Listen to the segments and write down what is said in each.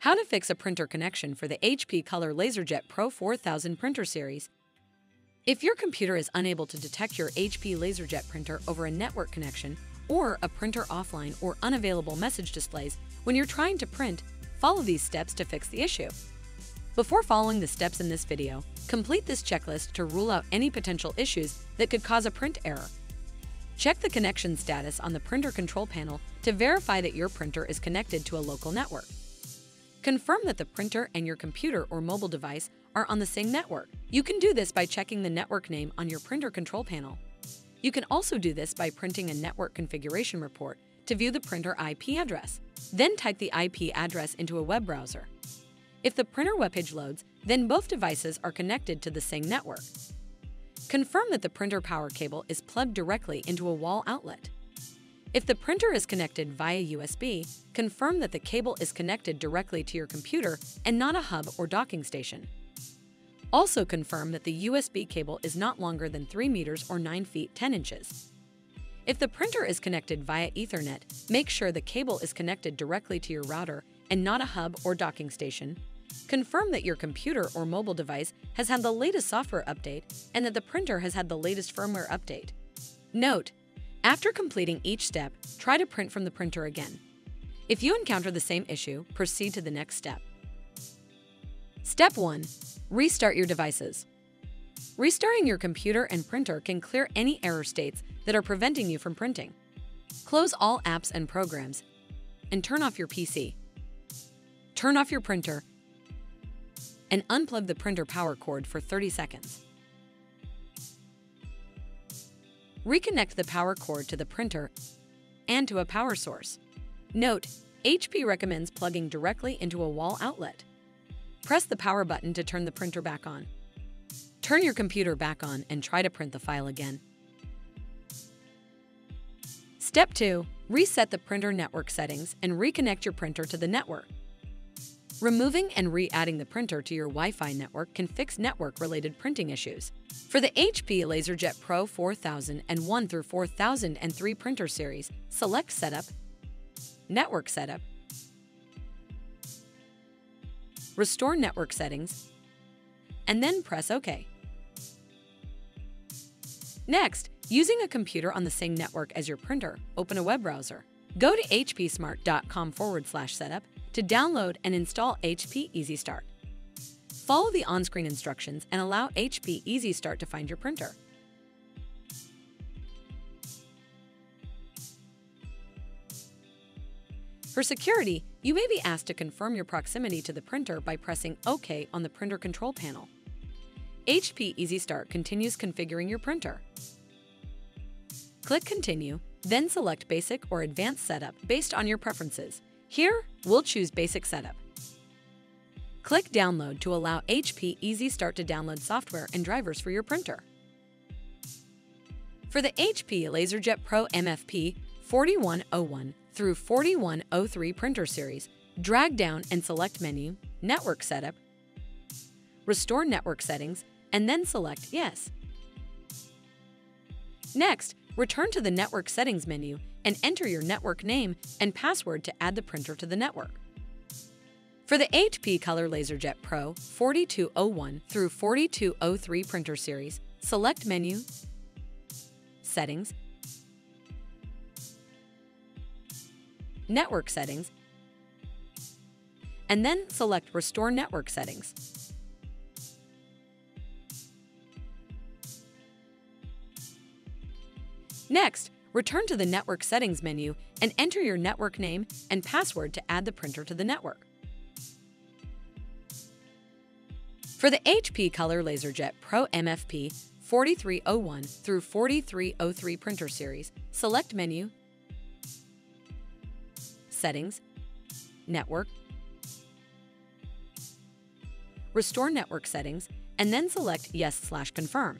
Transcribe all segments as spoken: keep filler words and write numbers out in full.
How to fix a printer connection for the H P Color LaserJet Pro four thousand printer series. If your computer is unable to detect your H P LaserJet printer over a network connection, or a printer offline or unavailable message displays when you're trying to print, follow these steps to fix the issue. Before following the steps in this video, complete this checklist to rule out any potential issues that could cause a print error. Check the connection status on the printer control panel to verify that your printer is connected to a local network. Confirm that the printer and your computer or mobile device are on the same network. You can do this by checking the network name on your printer control panel. You can also do this by printing a network configuration report to view the printer I P address. Then type the I P address into a web browser. If the printer webpage loads, then both devices are connected to the same network. Confirm that the printer power cable is plugged directly into a wall outlet. If the printer is connected via U S B, confirm that the cable is connected directly to your computer and not a hub or docking station. Also confirm that the U S B cable is not longer than three meters or nine feet ten inches. If the printer is connected via Ethernet, make sure the cable is connected directly to your router and not a hub or docking station. Confirm that your computer or mobile device has had the latest software update and that the printer has had the latest firmware update. Note: after completing each step, try to print from the printer again. If you encounter the same issue, proceed to the next step. Step one. Restart your devices. Restarting your computer and printer can clear any error states that are preventing you from printing. Close all apps and programs and turn off your P C. Turn off your printer and unplug the printer power cord for thirty seconds. Reconnect the power cord to the printer and to a power source. Note: H P recommends plugging directly into a wall outlet. Press the power button to turn the printer back on. Turn your computer back on and try to print the file again. Step two. Reset the printer network settings and reconnect your printer to the network. Removing and re-adding the printer to your Wi-Fi network can fix network-related printing issues. For the H P LaserJet Pro four thousand one through four thousand three printer series, select Setup, Network Setup, Restore Network Settings, and then press OK. Next, using a computer on the same network as your printer, open a web browser. Go to hpsmart.com forward slash setup to download and install H P Easy Start. Follow the on-screen instructions and allow H P Easy Start to find your printer. For security, you may be asked to confirm your proximity to the printer by pressing OK on the printer control panel. H P Easy Start continues configuring your printer. Click Continue, then select Basic or Advanced Setup based on your preferences. Here, we'll choose Basic Setup. Click Download to allow H P Easy Start to download software and drivers for your printer. For the H P LaserJet Pro M F P forty-one oh one through forty-one oh three printer series, drag down and select Menu, Network Setup, Restore Network Settings, and then select Yes. Next, return to the Network Settings menu and enter your network name and password to add the printer to the network. For the H P Color LaserJet Pro forty-two oh one through forty-two oh three printer series, select Menu, Settings, Network Settings, and then select Restore Network Settings. Next, return to the Network Settings menu and enter your network name and password to add the printer to the network. For the H P Color LaserJet Pro M F P forty-three oh one through forty-three oh three printer series, select Menu, Settings, Network, Restore Network Settings, and then select Yes slash Confirm.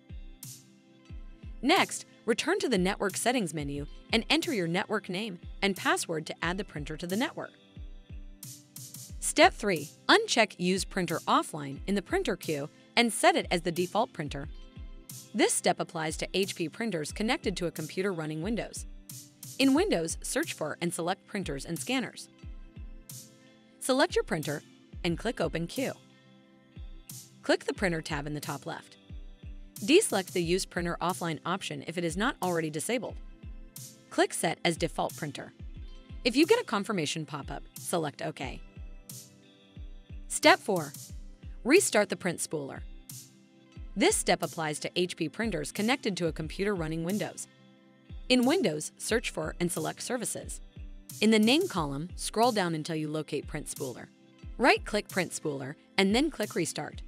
Next, return to the Network Settings menu and enter your network name and password to add the printer to the network. Step three. Uncheck Use Printer Offline in the printer queue and set it as the default printer. This step applies to H P printers connected to a computer running Windows. In Windows, search for and select Printers and Scanners. Select your printer and click Open Queue. Click the Printer tab in the top left. Deselect the Use Printer Offline option if it is not already disabled. Click Set as Default Printer. If you get a confirmation pop-up, select OK. Step four. Restart the print spooler. This step applies to H P printers connected to a computer running Windows. In Windows, search for and select Services. In the Name column, scroll down until you locate Print Spooler. Right-click Print Spooler and then click Restart.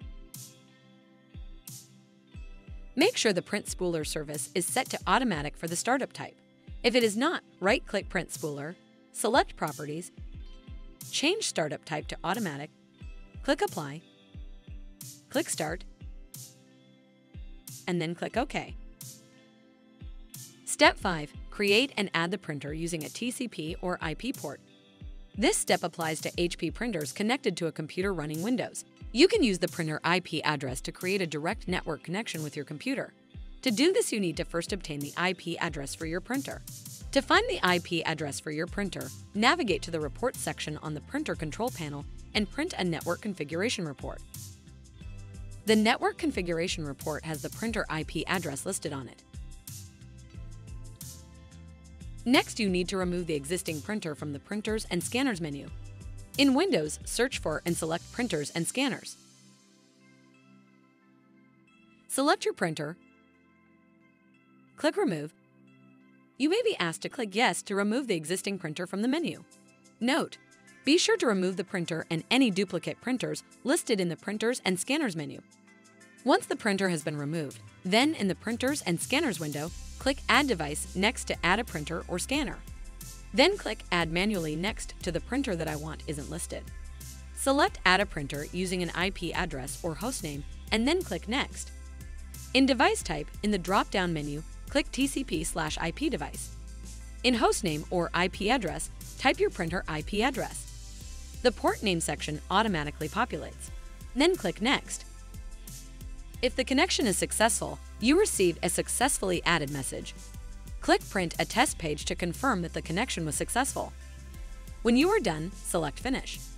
Make sure the Print Spooler service is set to Automatic for the startup type. If it is not, right-click Print Spooler, select Properties, change Startup Type to Automatic, click Apply, click Start, and then click OK. Step five. Create and add the printer using a T C P or I P port. This step applies to H P printers connected to a computer running Windows. You can use the printer I P address to create a direct network connection with your computer. To do this, you need to first obtain the I P address for your printer. To find the I P address for your printer, navigate to the Report section on the Printer Control panel and print a Network Configuration Report. The Network Configuration Report has the printer I P address listed on it. Next, you need to remove the existing printer from the Printers and Scanners menu. In Windows, search for and select Printers and Scanners. Select your printer, click Remove. You may be asked to click Yes to remove the existing printer from the menu. Note: be sure to remove the printer and any duplicate printers listed in the Printers and Scanners menu. Once the printer has been removed, then in the Printers and Scanners window, click Add Device next to Add a Printer or Scanner. Then click Add Manually next to the printer that I want isn't listed. Select Add a Printer using an I P address or hostname and then click Next. In Device Type, in the drop-down menu, click T C P slash I P device. In Hostname or I P address, type your printer I P address. The Port Name section automatically populates. Then click Next. If the connection is successful, you receive a Successfully Added message. Click Print a test page to confirm that the connection was successful. When you are done, select Finish.